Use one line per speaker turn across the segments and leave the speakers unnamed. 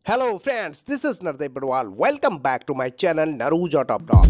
Hello friends, this is Narday Badwal. Welcome back to my channel Narujo Top Dog.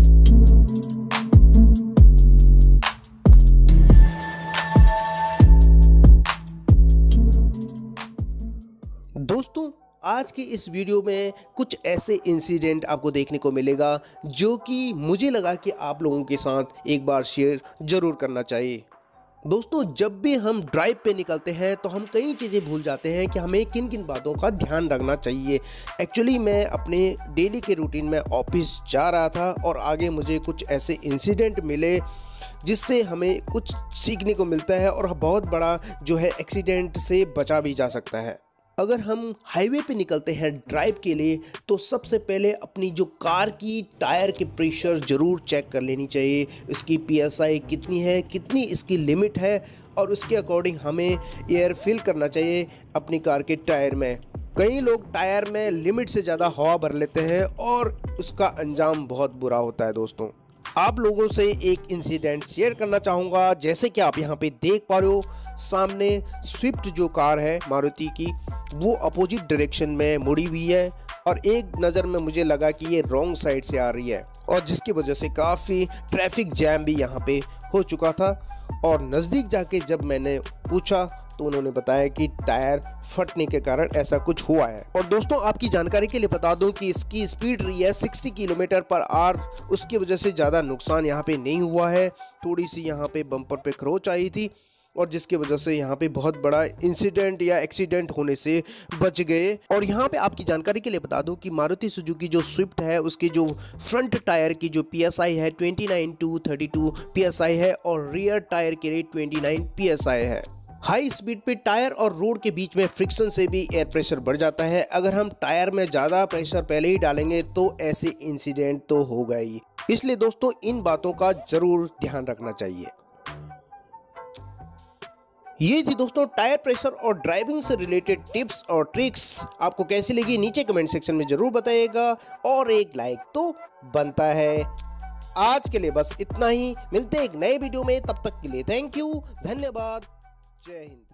दोस्तों, आज की इस video में कुछ ऐसे इंसिडेंट आपको देखने को मिलेगा जो कि मुझे लगा कि आप लोगों के साथ एक बार शेयर जरूर करना चाहिए। दोस्तों, जब भी हम ड्राइव पे निकलते हैं तो हम कई चीज़ें भूल जाते हैं कि हमें किन किन बातों का ध्यान रखना चाहिए। एक्चुअली मैं अपने डेली के रूटीन में ऑफिस जा रहा था और आगे मुझे कुछ ऐसे इंसिडेंट मिले जिससे हमें कुछ सीखने को मिलता है और बहुत बड़ा जो है एक्सीडेंट से बचा भी जा सकता है। अगर हम हाईवे पे निकलते हैं ड्राइव के लिए तो सबसे पहले अपनी जो कार की टायर के प्रेशर ज़रूर चेक कर लेनी चाहिए। इसकी पीएसआई कितनी है, कितनी इसकी लिमिट है और उसके अकॉर्डिंग हमें एयर फिल करना चाहिए अपनी कार के टायर में। कई लोग टायर में लिमिट से ज़्यादा हवा भर लेते हैं और उसका अंजाम बहुत बुरा होता है। दोस्तों, आप लोगों से एक इंसिडेंट शेयर करना चाहूँगा। जैसे कि आप यहाँ पे देख पा रहे हो, सामने स्विफ्ट जो कार है मारुति की, वो अपोजिट डायरेक्शन में मुड़ी हुई है और एक नज़र में मुझे लगा कि ये रॉन्ग साइड से आ रही है और जिसकी वजह से काफ़ी ट्रैफिक जैम भी यहाँ पे हो चुका था। और नज़दीक जाके जब मैंने पूछा तो उन्होंने बताया कि टायर फटने के कारण ऐसा कुछ हुआ है। और दोस्तों, आपकी जानकारी के लिए बता दूं कि इसकी स्पीड रही है 60 किलोमीटर पर आवर। उसकी वजह से ज़्यादा नुकसान यहाँ पे नहीं हुआ है। थोड़ी सी यहाँ पे बम्पर पे खरोच आई थी और जिसकी वजह से यहाँ पे बहुत बड़ा इंसिडेंट या एक्सीडेंट होने से बच गए। और यहाँ पे आपकी जानकारी के लिए बता दूं कि मारुति सुजुकी जो स्विफ्ट है उसकी जो फ्रंट टायर की जो पीएसआई है 29 to 32 पीएसआई है और रियर टायर के लिए 29 पीएसआई है। हाई स्पीड पे टायर और रोड के बीच में फ्रिक्शन से भी एयर प्रेशर बढ़ जाता है। अगर हम टायर में ज़्यादा प्रेशर पहले ही डालेंगे तो ऐसे इंसिडेंट तो होगा ही। इसलिए दोस्तों, इन बातों का ज़रूर ध्यान रखना चाहिए। ये थी दोस्तों टायर प्रेशर और ड्राइविंग से रिलेटेड टिप्स और ट्रिक्स। आपको कैसी लगी नीचे कमेंट सेक्शन में जरूर बताइएगा और एक लाइक तो बनता है। आज के लिए बस इतना ही। मिलते हैं एक नए वीडियो में, तब तक के लिए थैंक यू, धन्यवाद, जय हिंद।